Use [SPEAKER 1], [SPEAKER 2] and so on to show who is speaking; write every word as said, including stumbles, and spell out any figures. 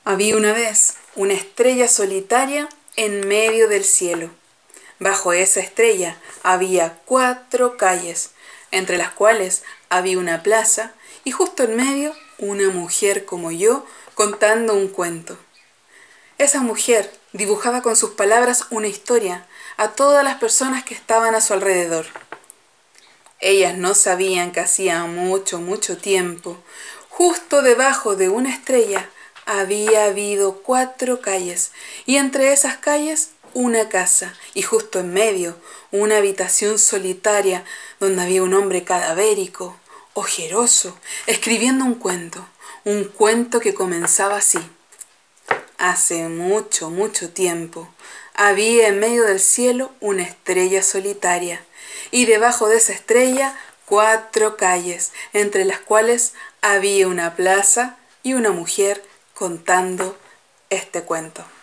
[SPEAKER 1] Había una vez una estrella solitaria en medio del cielo. Bajo esa estrella había cuatro calles, entre las cuales había una plaza y justo en medio una mujer como yo contando un cuento. Esa mujer dibujaba con sus palabras una historia a todas las personas que estaban a su alrededor. Ellas no sabían que hacía mucho, mucho tiempo, justo debajo de una estrella, había habido cuatro calles, y entre esas calles una casa, y justo en medio una habitación solitaria donde había un hombre cadavérico, ojeroso, escribiendo un cuento, un cuento que comenzaba así. Hace mucho, mucho tiempo, había en medio del cielo una estrella solitaria, y debajo de esa estrella cuatro calles, entre las cuales había una plaza y una mujer contando este cuento.